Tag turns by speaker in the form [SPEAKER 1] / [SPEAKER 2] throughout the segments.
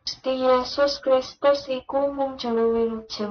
[SPEAKER 1] Gusti Yesus Kristus iku mung juru wilujeng.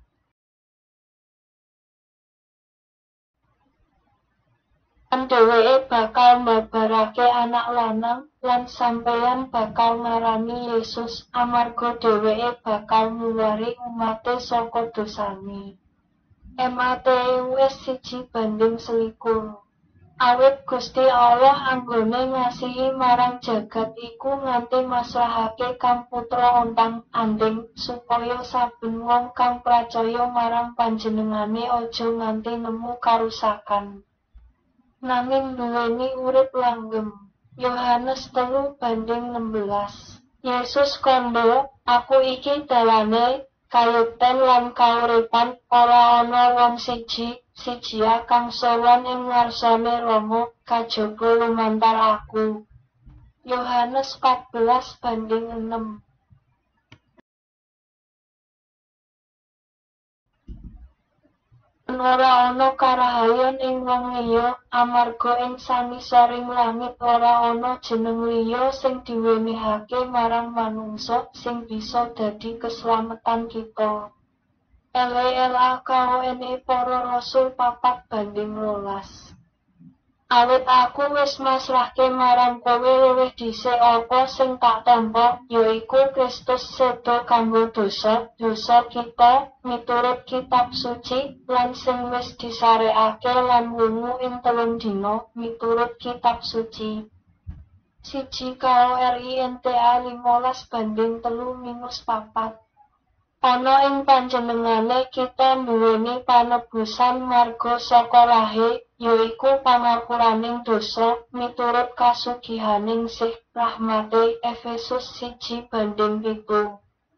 [SPEAKER 1] Dheweke bakal mbabarake anak lanang lan sampeyan bakal ngarani Yesus amarga dheweke bakal ngluwari umate saka dosane. Matius 1:21. Awit Gusti Allah anggone ngasihi marang jagat iku nganti masrahake Kang Putra ontang-andhing supaya saben wong kang pracaya marang panjenengane aja nganti nemu karusakan, nanging nduweni urip langgeng. Yohanes 3:16. Yesus kandha, aku iki dalane, kayekten lan kauripan, ora ana wong siji-sijia kang sowan ing ngarsane Rama kajaba lumantar aku. Yohanes 14:6. Ora ana karahayon ing wong liya, amarga ing sangisoring langit ora ana jeneng liya sing diwenehake marang manungsa sing bisa dadi keslametan kita. LAKONE Para Rasul 4:12. Awit aku wis masrahke marang kowe luwih dhisik apa sing tak tampa, yaiku Kristus seda kanggo dosa kita, miturut kitab suci, lan sing wis disarekake lan wungu ing 3 dina, miturut kitab suci. 1 Korintia 15:3-4. Ana ing panjenengane kita nduweni panebusan marga saka lahe, yaiku pangapuraning dosa, miturut kasugihaning sih rahmate. Efesus 1:7.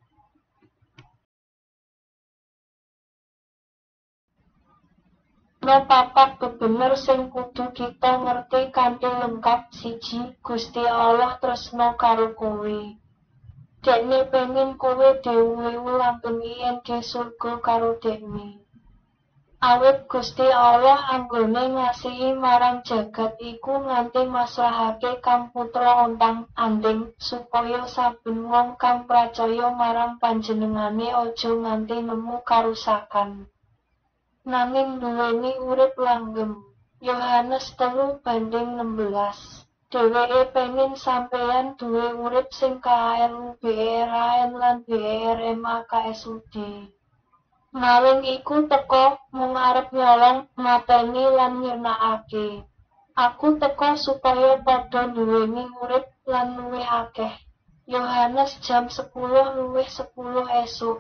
[SPEAKER 1] Ana 4 bebener sing kudu kita ngerti kanthi lengkap. 1. Gusti Allah tresna karo kowe. Dekne pengin kowe dhewe langgeng ing surga karo Dekne. Awit Gusti Allah anggone ngasihi marang jagat iku nganti masrahake Kang Putra ontang-andhing supaya saben wong kang pracaya marang panjenengane aja nganti nemu karusakan, nanging nduweni urip langgeng. Yohanes 3:16. Dheweke pengin sampeyan duwe urip sing KARUBRAN lan BRMAKSUD. Nanging iku teka mung arep nyolong, mateni lan nyirnakake. Aku teka supaya padha nduweni urip lan luwih akeh. Yohanes jam 10:10 esuk.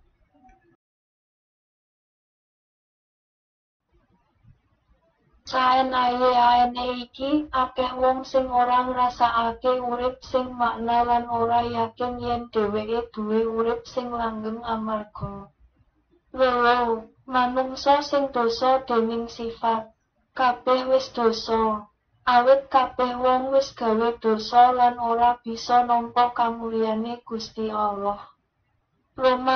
[SPEAKER 1] Saene iki akeh wong sing ora ngrasakake urip sing makna lan ora yakin yen dheweke duwe urip sing langgeng amarga manungsa sing dosa dening sifat. Kabeh wis dosa. Awit kabeh wong wis gawe dosa lan ora bisa nampa kamulyane Gusti Allah. Roma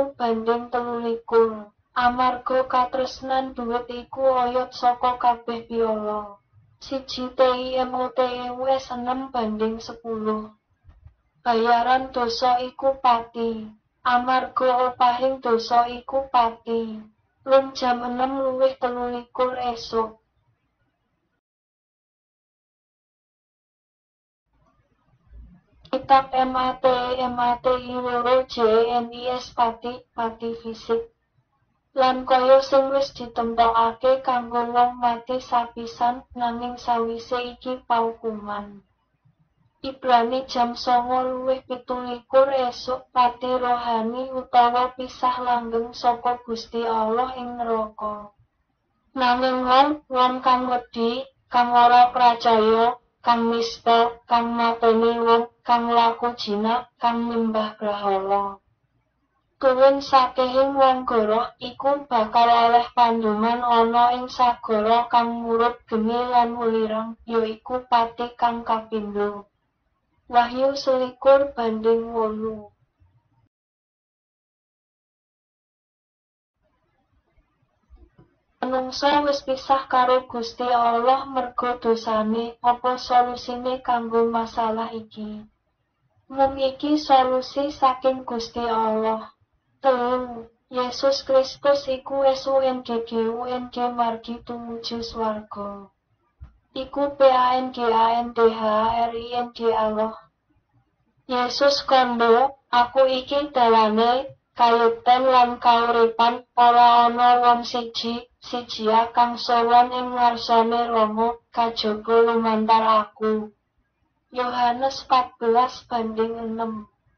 [SPEAKER 1] 3:23. Amarga katresnan dhuwit iku oyot saka kabeh piala. 1 Timotius 6:10. Bayaran dosa iku pati. Amarga opahing dosa iku pati. Rum jam 6:23 esuk. Kitab MATI 2 JNIS pati fisik. Lan kaya sing wis ditemtokake kanggo wong mati sapisan, nanging sawise iki paukuman. Ibrani jam 9:27 esuk. Pati rohani utawa pisah langgeng saka Gusti Allah ing neraka. Nanging wong kang wedi, kang ora pracaya, kang nista, kang mateni wong, kang laku jinak, kang nyembah brahala, tuwin sakehing wong goroh iku bakal oleh pandhuman ana ing sagara kang murub geni lan welirang, yaiku pati kang kapindho. Wahyu 21:8. Manungsa wis pisah karo Gusti Allah merga dosane. Apa solusine kanggo masalah iki? Mung iki solusi saking Gusti Allah. 3. Yesus Kristus iku SUNGGUNG margi tumuju swarga. Iku PANGANDHRING Allah. Yesus kandha, aku iki dalane, kayekten lan kauripan, ora ana wong siji kang sowan ing ngarsane Rama, kajaba lumantar aku. Yohanes 14:6.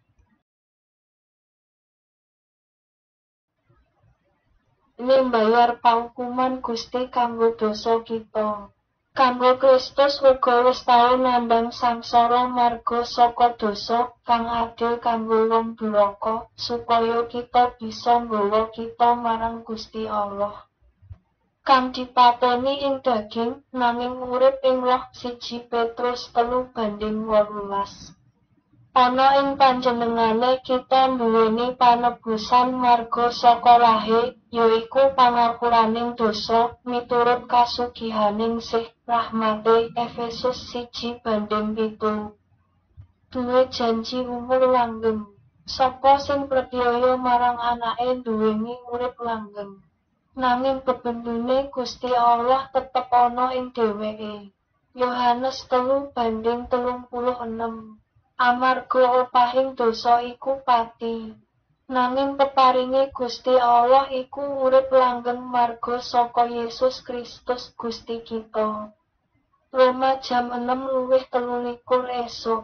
[SPEAKER 1] Ini mbayar pangkuman Gusti kanggo dosa kita. Kanggo Kristus uga wis tau nandhang sangsara marga saka dosa kang adil kanggo wong duraka, supaya kita bisa nggawa kita marang Gusti Allah. Kang dipateni ing daging, nanging urip ing roh 1 Petrus 3:18. Ana ing panjenengane kita nduweni panebusan marga saka lahe, yaiku pangapuraning dosa, miturut kasugihaning sih rahmate Efesus 1:7. Duwe janji umur langgeng. Sapa sing pretyaya marang anake nduweni urip langgeng. Nanging bebendune Gusti Allah tetep ana ing dheweke. Yohanes 3:36. Amarga opahing dosa iku pati. Nanging peparinge Gusti Allah iku urip langgeng marga saka Yesus Kristus Gusti kita. Roma jam 6:23 esuk.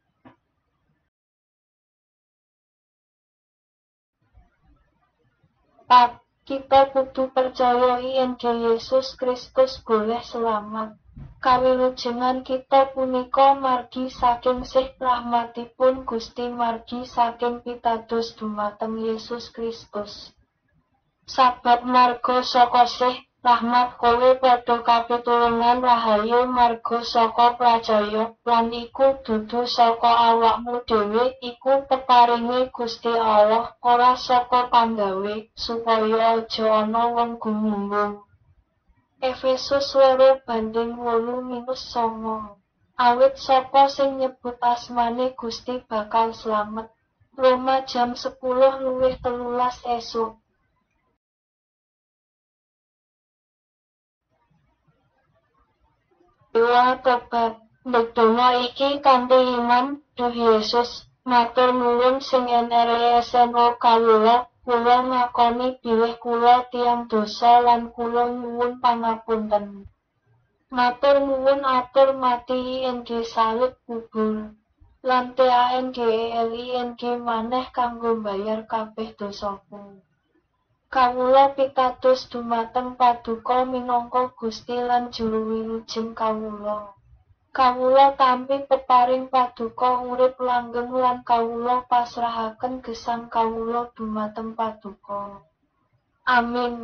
[SPEAKER 1] Kita kudu percaya yen Yesus Kristus boleh selamat. Kawilujengan kita punika margi saking sih rahmatipun Gusti margi saking pitados dumateng Yesus Kristus. Sabab marga saka sih rahmat kowe padha kapitulungan rahayu marga saka pracaya, lan iku dudu saka awakmu dhewe, iku peparinge Gusti Allah, ora saka panggawe, supaya aja ana wong gumumbung. Efesus 2:8-9. Awit sapa sing nyebut asmane Gusti bakal slamet. Roma jam 10:13 esuk. Doa tobat. Ndedonga iki kanthi iman, Duh Yesus, matur nuwun sing NRSNO kawula, kula ngakoni bilih kula tiyang dosa lan kula nyuwun pangapunten. Matur nuwun atur mati ing salib kubur. Lan TANGELING maneh kanggo mbayar kabeh dosaku. Kawula pitados dumateng Paduka minangka Gusti lan Juru Wilujeng kawula. Kawula tampi peparing Paduka urip langgeng lan kawula pasrahaken gesang kawula dumateng Paduka. Amin.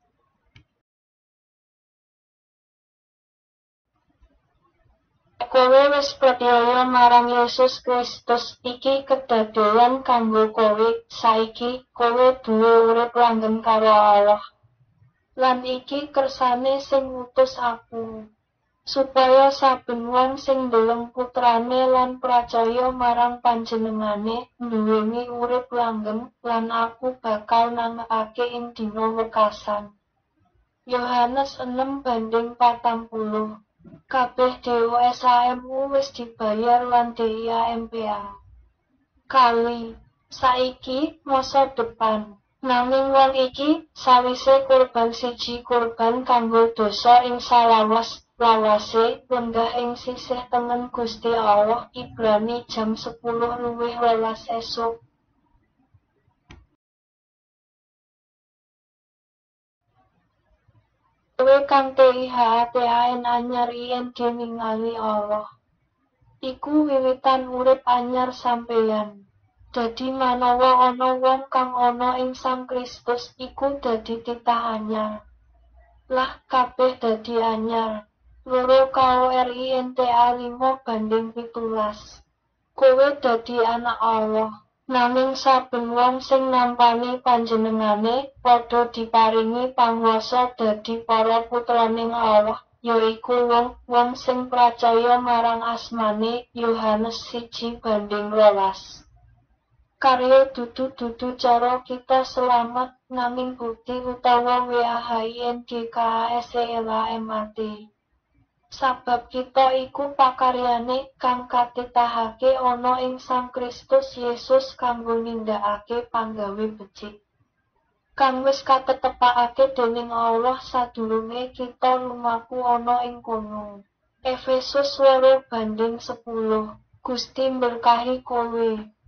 [SPEAKER 1] Kowe wis percaya marang Yesus Kristus, iki kedadeyan kanggo kowe. Saiki kowe duwe urip langgeng karo Allah. Lan iki kersane sing ngutus aku, supaya saben wong sing ndeleng putrane lan pracaya marang panjenengane nduweni urip langgeng, lan aku bakal nangekake ing dina wekasan. Yohanes 6:40. Kabeh DOSAMU wis dibayar lan DIAMPA. Kali saiki masa depan. Nanging wong iki sawise kurban siji kurban kanggo dosa ing salawas-lawase lenggah ing sisih tengen Gusti Allah. Ibrani jam 10:12 esuk. Kowe kang TIHATAN anyar ING ningali Allah. Iku wiwitan urip anyar sampeyan. Dadi manawa ana wong kang ana ing Sang Kristus iku dadi titah anyar. Lah kabeh dadi anyar. 2 Korintus 5:17. Kowe dadi anak Allah. Nanging saben wong sing nampani panjenengane padha diparingi panguwasa dadi para putraning Allah, yaiku wong sing pracaya marang asmane Yohanes 1:12. Karya dudu cara kita selamat nanging bukti utawa WAHINGKASELAMAT. Sabab kita iku pakaryane kang katitahake ana ing Sang Kristus Yesus kanggo nindakake panggawe becik kang wis katetepake dening Allah sadurunge kita lumaku ana ing kono. Efesus 2:10. Gusti berkahi kowe.